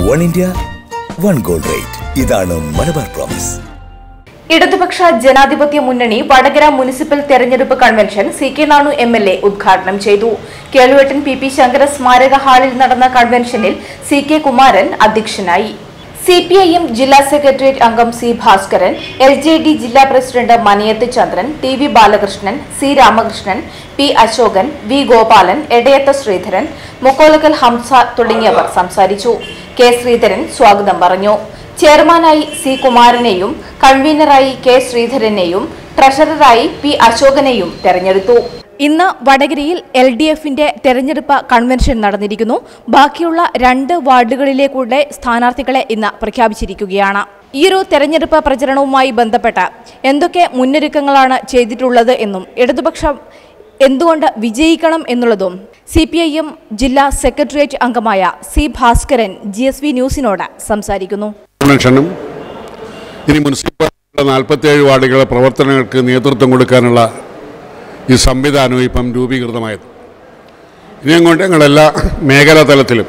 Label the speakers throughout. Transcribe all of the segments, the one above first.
Speaker 1: One India, one gold rate. ഇതാണ് Malabar promise.
Speaker 2: ഇടതുപക്ഷ ജനാധിപത്യ മുന്നണി വടകര മുനിസിപ്പൽ തെരഞ്ഞെടുപ്പ് കൺവെൻഷൻ CK നാണു MLA ഉദ്ഘാടനം ചെയ്തു. കേളുവെട്ടൻ PP ശങ്കര സ്മാരക ഹാളിൽ നടന്ന കൺവെൻഷനിൽ CK കുമാരൻ അധ്യക്ഷനായി. CPIM ജില്ലാ സെക്രട്ടേറിയറ്റ് അംഗം C ഭാസ്കരൻ, LJD ജില്ലാ president Manayath Chandran, TV Balakrishnan, C Ramakrishnan, P Ashokan, V Gopalan, Edayatha Sreedharan, Mukkolakkal Hamsa തുടങ്ങിയവർ സംസാരിച്ചു. K ശ്രീധരൻ സ്വാഗതം പറഞ്ഞു. ചെയർമാനായി C കുമാരനെയും കൺവീനറായി K ശ്രീധരനെയും ട്രഷററായി P അശോകനെയും തെരഞ്ഞെടുത്തു. ഇന്ന് വടകരയിൽ LDFന്റെ തെരഞ്ഞെടുപ്പ് കൺവെൻഷൻ നടന്നിരിക്കുന്നു. ബാക്കിയുള്ള 2 വാർഡുകളിലേക്കൂടെ സ്ഥാനാർത്ഥികളെ ഇന്ന് പ്രഖ്യാപിച്ചിരിക്കുകയാണ്. ഈയൊരു തെരഞ്ഞെടുപ്പ് പ്രചരണവുമായി ബന്ധപ്പെട്ട് എന്തൊക്കെ മുന്നൊരുക്കങ്ങളാണ് ചെയ്തിട്ടുള്ളത് എന്നും ഇടതുപക്ഷം എന്തുകൊണ്ട് വിജയിക്കണം എന്നുള്ളതും CPIM ജില്ലാ സെക്രട്ടേറിയറ്റ് അംഗമായ C ഭാസ്കരൻ GSV ന്യൂസിനോട് സംസാരിക്കുന്നു.
Speaker 3: ഇനി മുനിസിപ്പൽ 47 വാർഡുകളുടെ പ്രവർത്തനങ്ങൾക്ക് നേതൃത്വം കൊടുക്കാനുള്ള ഈ സംവിധാനവും ഇപ്പം രൂപീകൃതമായത്. ഇനി അങ്ങോട്ട് ഞങ്ങളെല്ലാ മേഖലാ തലത്തിലും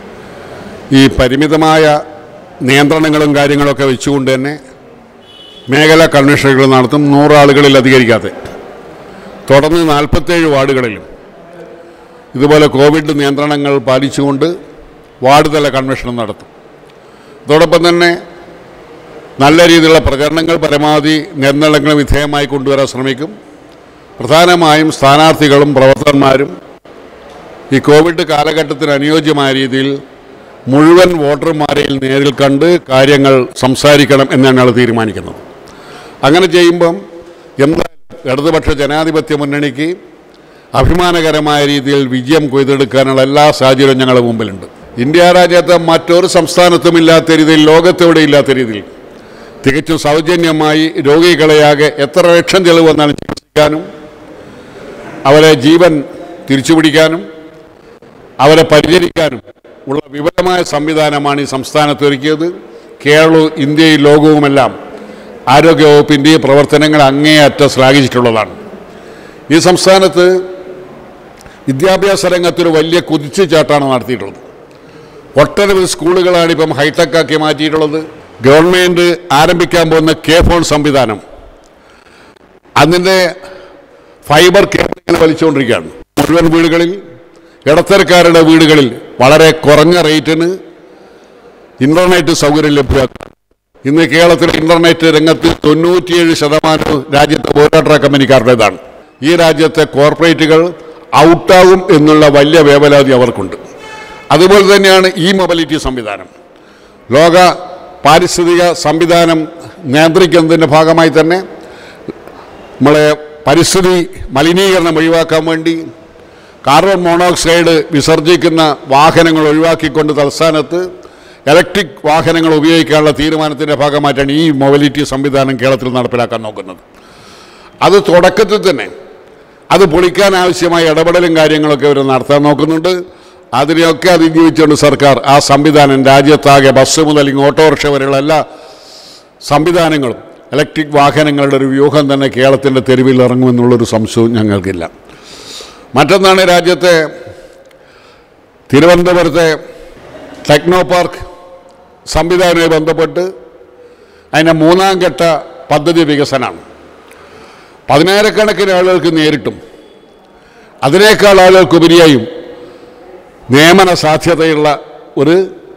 Speaker 3: ഈ പരിമിതമായ നിയന്ത്രണങ്ങളും കാര്യങ്ങളൊക്കെ വെച്ചുകൊണ്ട് തന്നെ മേഖലാ കൺവെൻഷനുകൾ നടത്തും. 100 ആളുകളിൽ അധികരിക്കാതെ തുടർന്ന് 47 വാർഡുകളിലും ഇതുപോലെ കോവിഡ് നിയന്ത്രണങ്ങൾ പാലിച്ചുകൊണ്ട് വാർഡ് തല കൺവെൻഷൻ നടത്തും. അതോടൊപ്പം തന്നെ നല്ല രീതിയിലുള്ള പ്രചരണങ്ങൾ പരമാവധി നിയന്ത്രണങ്ങൾ വിധേയമായി കൊണ്ടുവരാൻ ശ്രമിക്കും. പ്രധാനമായും സ്ഥാനാർത്ഥികളും പ്രവർത്തകന്മാരും ഈ കോവിഡ് കാലഘട്ടത്തിന് അനുയോജ്യമായ രീതിയിൽ മുഴുവൻ വോട്ടർമാരെയും നേരിൽ കണ്ട് കാര്യങ്ങൾ സംസാരിക്കണം എന്നാണ് ഞങ്ങൾ തീരുമാനിക്കുന്നത്. അങ്ങനെ ചെയ്യുമ്പം എന്തായാലും ഇടതുപക്ഷ ജനാധിപത്യ മുന്നണിക്ക് അഭിമാനകരമായ രീതിയിൽ വിജയം കൊയ്തെടുക്കാനുള്ള എല്ലാ സാഹചര്യവും ഞങ്ങളുടെ മുമ്പിലുണ്ട്. ഇന്ത്യ രാജ്യത്തെ മറ്റൊരു സംസ്ഥാനത്തും ഇല്ലാത്ത രീതിയിൽ, ലോകത്തെവിടെ ഇല്ലാത്ത രീതിയിൽ തികച്ചും സൗജന്യമായി രോഗികളെയാകെ എത്ര ലക്ഷം ചെലവ് വന്നാലും ചികിത്സിക്കാനും അവരെ ജീവൻ തിരിച്ചുപിടിക്കാനും അവരെ പരിചരിക്കാനും ഉള്ള വിപുലമായ സംവിധാനമാണ് ഈ സംസ്ഥാനത്ത് ഒരുക്കിയത്. കേരളവും ഇന്ത്യയും ലോകവുമെല്ലാം ആരോഗ്യവകുപ്പിൻ്റെ പ്രവർത്തനങ്ങൾ അങ്ങേയറ്റം ശ്ലാഘിച്ചിട്ടുള്ളതാണ്. ഈ സംസ്ഥാനത്ത് വിദ്യാഭ്യാസ രംഗത്തൊരു വലിയ കുതിച്ചുചാട്ടാണ് നടത്തിയിട്ടുള്ളത്. ഒട്ടനവധി സ്കൂളുകളാണ് ഇപ്പം ഹൈടെക്കാക്കി മാറ്റിയിട്ടുള്ളത്. ഗവൺമെൻറ് ആരംഭിക്കാൻ പോകുന്ന K-ഫോൺ സംവിധാനം അതിൻ്റെ ഫൈബർ കേബിളിങ്ങനെ വലിച്ചുകൊണ്ടിരിക്കുകയാണ്. മുഴുവൻ വീടുകളിൽ, ഇടത്തരക്കാരുടെ വീടുകളിൽ വളരെ കുറഞ്ഞ റേറ്റിന് ഇൻ്റർനെറ്റ് സൗകര്യം ലഭ്യമാക്കുക. ഇന്ന് കേരളത്തിലെ ഇൻ്റർനെറ്റ് രംഗത്ത് 97% രാജ്യത്തെ ഓരോട്ട കമ്പനിക്കാരുടേതാണ്. ഈ രാജ്യത്തെ കോർപ്പറേറ്റുകൾ ഔട്ടാകും എന്നുള്ള വലിയ വേവലാതി അവർക്കുണ്ട്. അതുപോലെ തന്നെയാണ് ഈ മൊബിലിറ്റി സംവിധാനം. ലോക പാരിസ്ഥിതിക സംവിധാനം നിയന്ത്രിക്കുന്നതിൻ്റെ ഭാഗമായി തന്നെ നമ്മളെ പരിസ്ഥിതി മലിനീകരണം ഒഴിവാക്കാൻ വേണ്ടി കാർബൺ മോണോക്സൈഡ് വിസർജിക്കുന്ന വാഹനങ്ങൾ ഒഴിവാക്കിക്കൊണ്ട് തലസ്ഥാനത്ത് ഇലക്ട്രിക് വാഹനങ്ങൾ ഉപയോഗിക്കാനുള്ള തീരുമാനത്തിൻ്റെ ഭാഗമായിട്ടാണ് ഈ മൊബിലിറ്റി സംവിധാനം കേരളത്തിൽ നടപ്പിലാക്കാൻ നോക്കുന്നത്. അത് തുടക്കത്തിൽ തന്നെ അത് പൊളിക്കാൻ ആവശ്യമായ ഇടപെടലും കാര്യങ്ങളൊക്കെ അവർ നടത്താൻ നോക്കുന്നുണ്ട്. അതിനെയൊക്കെ അതിജീവിച്ചുകൊണ്ട് സർക്കാർ ആ സംവിധാനം രാജ്യത്താകെ ബസ് മുതൽ ഓട്ടോറിക്ഷ വരെയുള്ള എല്ലാ സംവിധാനങ്ങളും ഇലക്ട്രിക് വാഹനങ്ങളുടെ ഒരു വ്യൂഹം തന്നെ കേരളത്തിൻ്റെ തെരുവിൽ ഇറങ്ങുമെന്നുള്ളൊരു സംശയവും ഞങ്ങൾക്കില്ല. മറ്റൊന്നാണ് രാജ്യത്തെ തിരുവനന്തപുരത്തെ ടെക്നോ പാർക്ക് സംവിധാനവുമായി ബന്ധപ്പെട്ട് അതിൻ്റെ 3ാം ഘട്ട പദ്ധതി വികസനമാണ്. 10,000-കണക്കിന് ആളുകൾക്ക് നേരിട്ടും അതിനേക്കാൾ ആളുകൾക്കുപരിയായും നിയമന സാധ്യതയുള്ള ഒരു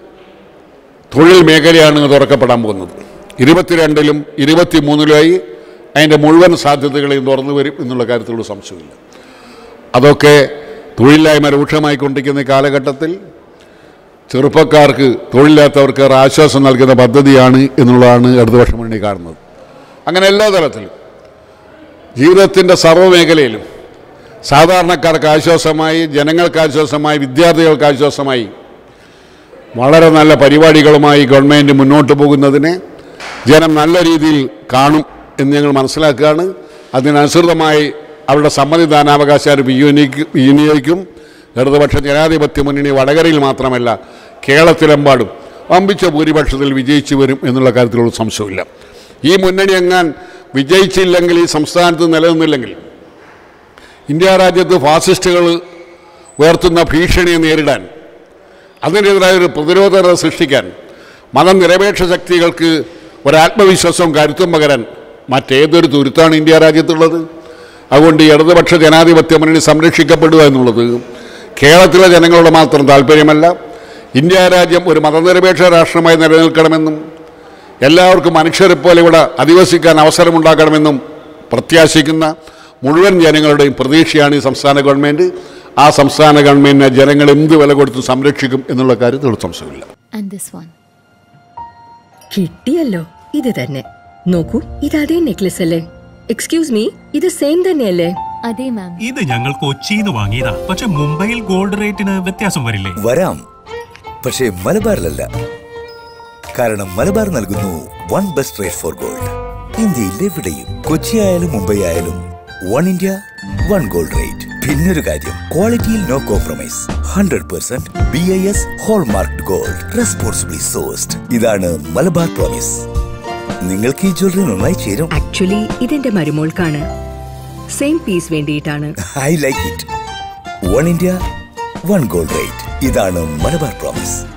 Speaker 3: തൊഴിൽ മേഖലയാണ് തുറക്കപ്പെടാൻ പോകുന്നത്. 22-ലും 23-ലുമായി അതിൻ്റെ മുഴുവൻ സാധ്യതകളെയും തുറന്നു വരും എന്നുള്ള കാര്യത്തിലുള്ള സംശയമില്ല. അതൊക്കെ തൊഴിലില്ലായ്മ രൂക്ഷമായിക്കൊണ്ടിരിക്കുന്ന കാലഘട്ടത്തിൽ ചെറുപ്പക്കാർക്ക്, തൊഴിലില്ലാത്തവർക്ക് ആശ്വാസം നൽകുന്ന പദ്ധതിയാണ് എന്നുള്ളതാണ് ഇടതുപക്ഷ മുന്നണി കാണുന്നത്. അങ്ങനെ എല്ലാ തലത്തിലും ജീവിതത്തിൻ്റെ സർവ്വമേഖലയിലും സാധാരണക്കാർക്ക് ആശ്വാസമായി, ജനങ്ങൾക്ക് ആശ്വാസമായി, വിദ്യാർത്ഥികൾക്ക് ആശ്വാസമായി വളരെ നല്ല പരിപാടികളുമായി ഗവൺമെൻറ് മുന്നോട്ട് പോകുന്നതിനെ ജനം നല്ല രീതിയിൽ കാണും എന്ന് ഞങ്ങൾ മനസ്സിലാക്കുകയാണ്. അതിനനുസൃതമായി അവരുടെ സമ്മതിദാനാവകാശം വിനിയോഗിക്കും. ഇടതുപക്ഷ ജനാധിപത്യ മുന്നണി വടകരയിൽ മാത്രമല്ല കേരളത്തിലെമ്പാടും വമ്പിച്ച ഭൂരിപക്ഷത്തിൽ വിജയിച്ചു വരും എന്നുള്ള കാര്യത്തിലുള്ള സംശയമില്ല. ഈ മുന്നണി എങ്ങാൻ വിജയിച്ചില്ലെങ്കിൽ, ഈ സംസ്ഥാനത്ത് നിലനിന്നില്ലെങ്കിൽ, ഇന്ത്യ രാജ്യത്ത് ഫാസിസ്റ്റുകൾ ഉയർത്തുന്ന ഭീഷണിയെ നേരിടാൻ അതിനെതിരായ ഒരു പ്രതിരോധത സൃഷ്ടിക്കാൻ മതനിരപേക്ഷ ശക്തികൾക്ക് ഒരാത്മവിശ്വാസവും കരുത്തും പകരാൻ മറ്റേതൊരു തുരുത്താണ് ഇന്ത്യ രാജ്യത്തുള്ളത്. അതുകൊണ്ട് ഈ ഇടതുപക്ഷ ജനാധിപത്യ മുന്നണി സംരക്ഷിക്കപ്പെടുക എന്നുള്ളത് കേരളത്തിലെ ജനങ്ങളുടെ മാത്രം താല്പര്യമല്ല. ഇന്ത്യ രാജ്യം ഒരു മതനിരപേക്ഷ രാഷ്ട്രമായി നിലനിൽക്കണമെന്നും എല്ലാവർക്കും മനുഷ്യരെ പോലെ ഇവിടെ അധിവസിക്കാൻ അവസരമുണ്ടാക്കണമെന്നും പ്രത്യാശിക്കുന്ന മുഴുവൻ ജനങ്ങളുടെയും പ്രതീക്ഷയാണ് ഈ സംസ്ഥാന ഗവൺമെൻറ്. ആ സംസ്ഥാന ഗവൺമെൻറ്റിനെ ജനങ്ങൾ എന്ത് വില കൊടുത്ത് സംരക്ഷിക്കും എന്നുള്ള കാര്യത്തിൽ സംശയമില്ല.
Speaker 4: കിട്ടിയല്ലോ, ഇത് തന്നെ നോക്കൂ. ഇത് അതേ നെക്ലസ് അല്ലേ? എക്സ്ക്യൂസ് മീ, ഇത് സെയിം തന്നെയല്ലേ?
Speaker 5: അതെ മാം.
Speaker 6: ഇത് ഞങ്ങൾ കൊച്ചിന്ന് വാങ്ങിയതാ. പക്ഷെ മുംബൈയിൽ ഗോൾഡ് റേറ്റിന് വ്യത്യാസം വരില്ലേ?
Speaker 1: വരാം, പക്ഷേ മലബാറിലല്ല. കാരണം മലബാർ നൽകുന്നു one best rate for gold. ഇന്ത്യയിൽ എവിടെയും, കൊച്ചി ആയാലും മുംബൈ ആയാലും, one India one gold rate. പിന്നൊരു കാര്യം, ക്വാളിറ്റിയിൽ no compromise. 100% BIS hallmarked gold, responsibly sourced. ഇതാണ് മലബാർ പ്രോമിസ്. നിങ്ങൾക്ക് ഈ ജ്വല്ലറി നന്നായി ചേരും.
Speaker 4: ആക്ച്വലി ഇതെന്റെ മരുമോൾക്കാണ്. സെയിം പീസ് വേണ്ടിയിട്ടാണ്.
Speaker 1: I like it. One India one gold rate. ഇതാണ് മലബാർ പ്രോമിസ്.